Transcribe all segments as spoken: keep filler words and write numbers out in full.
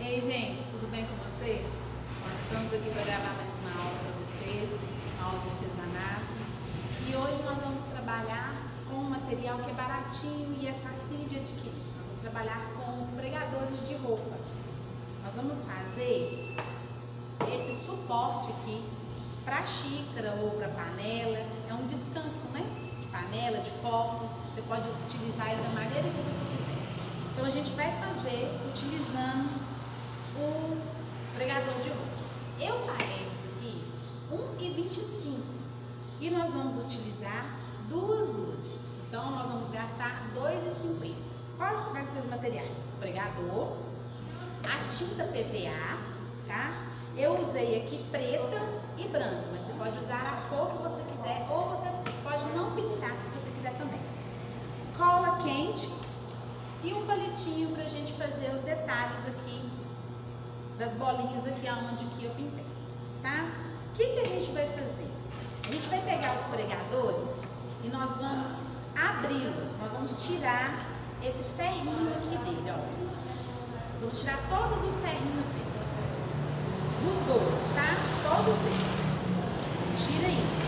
aí, gente, tudo bem com vocês? Nós estamos aqui para gravar mais uma aula para vocês, uma aula de artesanato. E hoje nós vamos trabalhar com um material que é baratinho e é facinho de adquirir. Nós vamos trabalhar com pregadores de roupa. Nós vamos fazer esse suporte aqui para xícara ou para panela. É um descanso, né? De panela, de copo. Você pode utilizar ele da maneira que você quiser. Então a gente vai fazer utilizando o pregador de roupa. Eu parei isso aqui um e vinte e cinco e nós vamos utilizar duas luzes. Então nós vamos gastar dois e cinquenta. Quais vão ser os materiais? O pregador, a tinta P V A, tá? Eu usei aqui preta e branca, mas você pode usar a cor que você quiser ou você pode não pintar se você quiser também. Cola quente e um palitinho pra gente fazer os detalhes aqui das bolinhas aqui aonde que eu pintei, tá? O que que a gente vai fazer? A gente vai pegar os pregadores e nós vamos abri-los, nós vamos tirar esse ferrinho aqui dele, ó. Nós vamos tirar todos os ferrinhos dele, dos doze, tá? Todos eles. Tira aí.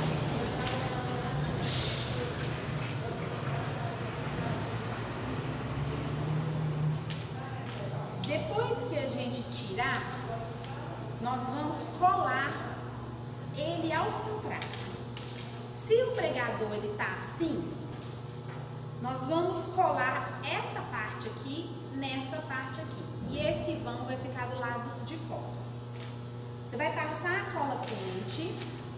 Depois que a gente tirar, nós vamos colar ele ao contrário. Se o pregador ele tá assim, nós vamos colar essa parte aqui nessa parte aqui. E esse vão vai ficar do lado de fora. Você vai passar a cola quente,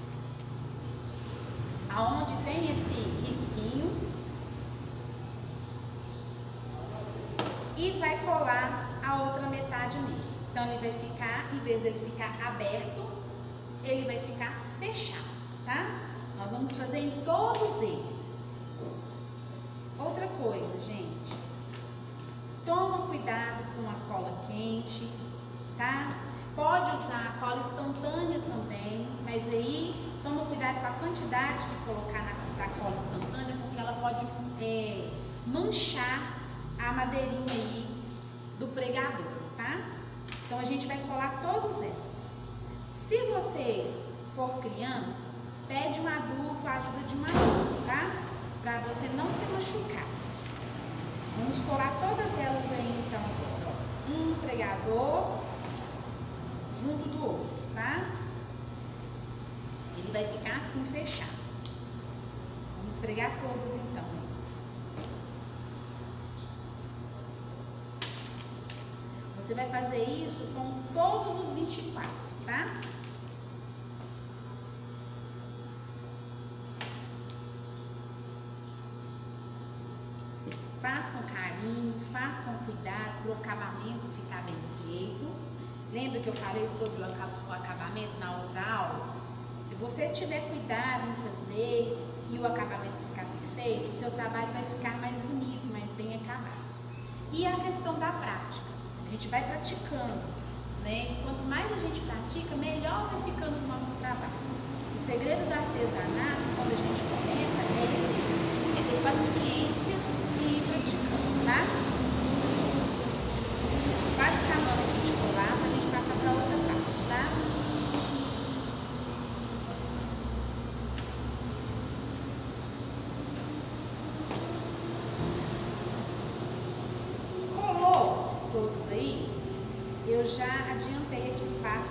aonde tem esse risquinho, e vai colar a outra metade nele. Então ele vai ficar, em vez dele ficar aberto, ele vai ficar fechado, tá? Nós vamos fazer em todos eles. Outra coisa, gente, toma cuidado com a cola quente, tá? Pode usar a cola instantânea também, mas aí toma cuidado com a quantidade que colocar na, na cola instantânea, porque ela pode é, manchar a madeirinha aí do pregador, tá? Então a gente vai colar todas elas. Se você for criança, pede um adulto a ajuda de um adulto, tá? Pra você não se machucar. Vamos colar todas elas aí então agora, ó. Um pregador junto do outro, tá? Ele vai ficar assim fechado. Vamos pregar todos então. Você vai fazer isso com todos os vinte e quatro, tá? Faz com carinho, faz com cuidado para o acabamento ficar bem feito. Lembra que eu falei sobre o acabamento na outra aula? Se você tiver cuidado em fazer e o acabamento ficar perfeito, o seu trabalho vai ficar mais bonito, mais bem acabado. E a questão da prática. A gente vai praticando, né? Quanto mais a gente pratica, melhor vai ficando os nossos trabalhos. O segredo do artesanato, quando a gente começa, é esse, é ter paciência e ir praticando, tá? Quase acabando aqui de colar, pra gente passar pra outra parte, tá? Todos aí, eu já adiantei aqui o passo.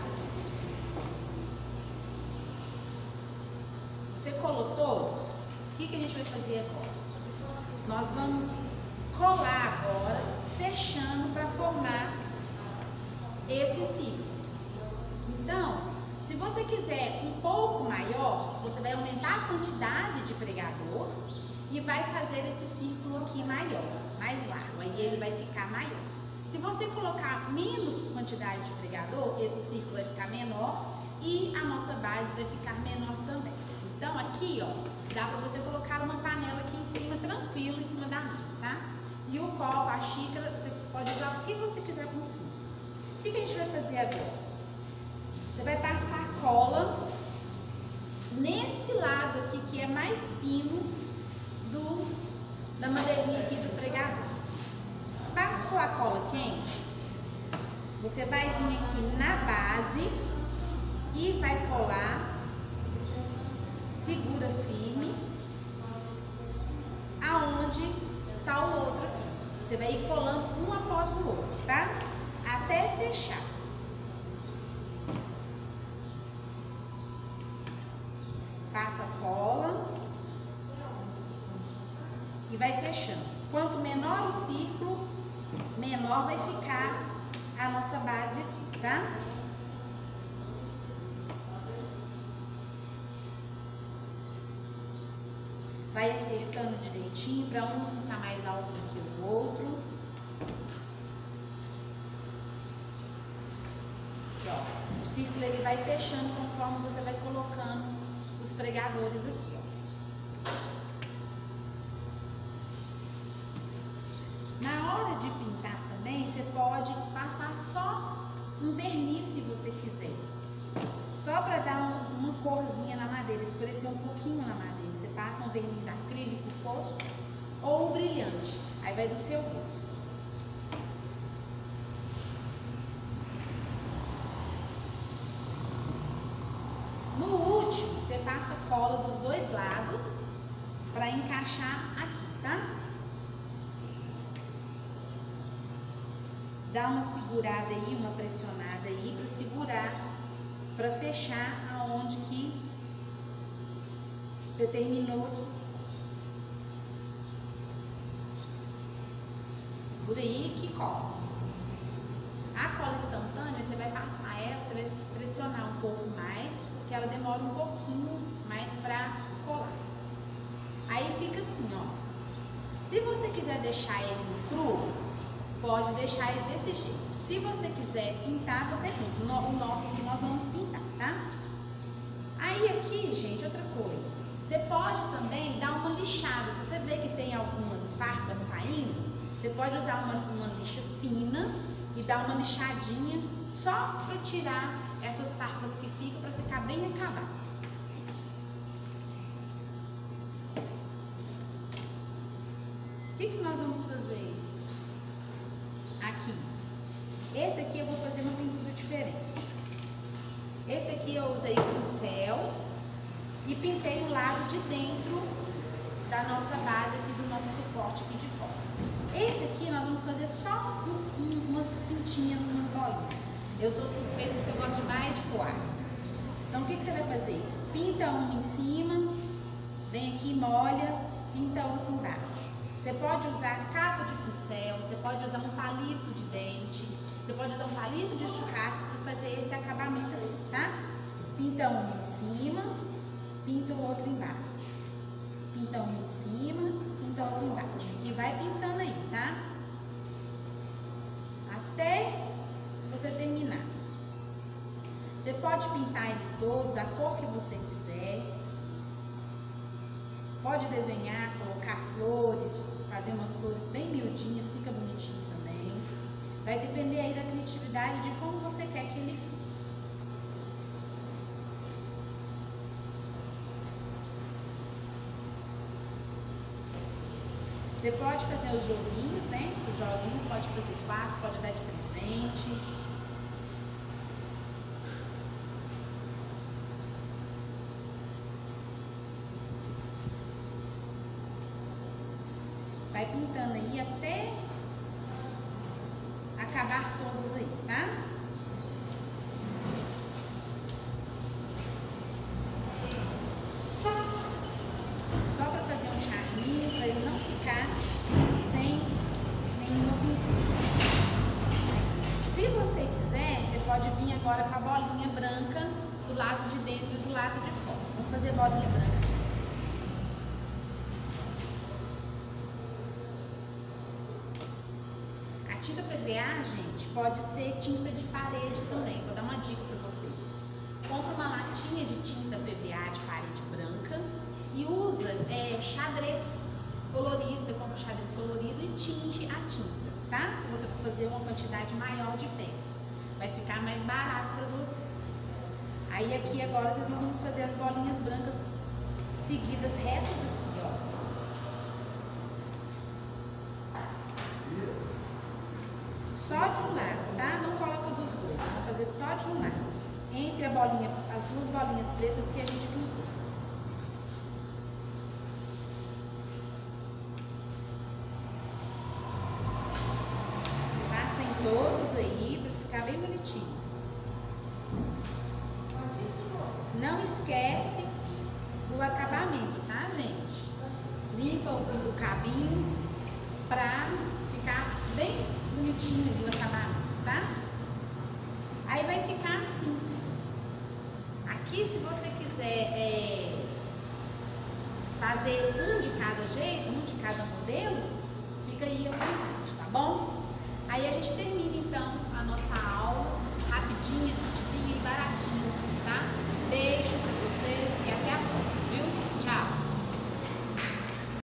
Você colou todos? O que que a gente vai fazer agora? Nós vamos colar agora, fechando para formar esse ciclo. Então, se você quiser um pouco maior, você vai aumentar a quantidade de pregador e vai fazer esse círculo aqui maior, mais largo, aí ele vai ficar maior. Se você colocar menos quantidade de pregador, o círculo vai ficar menor e a nossa base vai ficar menor também. Então aqui, ó, dá pra você colocar uma panela aqui em cima, tranquilo, em cima da mesa, tá? E o copo, a xícara, você pode usar o que você quiser com cima. O que que a gente vai fazer agora? Você vai passar cola nesse lado aqui, que é mais fino do, da madeirinha aqui do pregador. Passou a cola quente, Você vai vir aqui na base e vai colar, segura firme, aonde tá o outro aqui. Você vai ir colando um após o outro, tá? Até fechar. Passa a cola e vai fechando. Quanto menor o círculo, menor vai ficar a nossa base aqui, tá? Vai acertando direitinho para um não ficar mais alto do que o outro. Aqui, ó. O círculo ele vai fechando conforme você vai colocando os pregadores aqui, ó. Na hora de pintar também, você pode passar só um verniz se você quiser. Só para dar um, uma corzinha na madeira, escurecer um pouquinho na madeira. Você passa um verniz acrílico fosco ou brilhante. Aí vai do seu gosto. No último, você passa cola dos dois lados para encaixar aqui, tá? Dá uma segurada aí, uma pressionada aí para segurar, para fechar aonde que você terminou aqui. Segura aí que cola. A cola instantânea, você vai passar ela, você vai pressionar um pouco mais, porque ela demora um pouquinho mais para colar. Aí fica assim, ó. Se você quiser deixar ele cru, pode deixar ele desse jeito. Se você quiser pintar, você pinta. O nosso aqui nós vamos pintar, tá? Aí aqui, gente, outra coisa. Você pode também dar uma lixada. Se você vê que tem algumas farpas saindo, você pode usar uma, uma lixa fina e dar uma lixadinha só para tirar essas farpas que ficam, para ficar bem acabado. O que que nós vamos fazer aqui? Esse aqui eu vou fazer uma pintura diferente. Esse aqui eu usei o pincel e pintei o lado de dentro da nossa base aqui, do nosso suporte aqui de cola. Esse aqui nós vamos fazer só uns, um, umas pintinhas, umas bolinhas. Eu sou suspeita porque eu gosto demais de coar. Então o que que você vai fazer? Pinta uma em cima, vem aqui, molha, pinta outra embaixo. Você pode usar cabo de pincel, você pode usar um palito de dente, você pode usar um palito de churrasco para fazer esse acabamento aqui, tá? Pinta uma em cima, pinta o outro embaixo. Pinta uma em cima, pinta outra embaixo. E vai pintando aí, tá? Até você terminar. Você pode pintar ele todo da cor que você quiser. Pode desenhar, colocar flores, fazer umas flores bem miudinhas, fica bonitinho também. Vai depender aí da criatividade de como você quer que ele fique. Você pode fazer os joguinhos, né? Os joguinhos pode fazer quatro, pode dar de presente. Vai pintando aí até acabar todos aí, tá? Só para fazer um charminho, para ele não ficar sem nenhuma pintura. Se você quiser, você pode vir agora com a bolinha branca do lado de dentro e do lado de fora. Vamos fazer bolinha branca. Tinta P V A, gente, pode ser tinta de parede também. Vou dar uma dica para vocês. Compra uma latinha de tinta P V A de parede branca e usa é, xadrez colorido. Você compra o xadrez colorido e tinge a tinta, tá? Se você for fazer uma quantidade maior de peças, vai ficar mais barato para você. Aí aqui agora nós vamos fazer as bolinhas brancas seguidas retas aqui, ó. Só de um lado, tá? Não coloca do entre a bolinha, as duas bolinhas pretas que a gente pintou. Passem todos aí para ficar bem bonitinho. Não esquece do acabamento, tá, gente? Limpa o cabinho pra ficar bem bonitinho o acabamento, tá? Aí vai ficar assim. Aqui, se você quiser é, fazer um de cada jeito, um de cada modelo, fica aí à vontade, tá bom? Aí a gente termina então a nossa aula rapidinha, facinha e baratinha.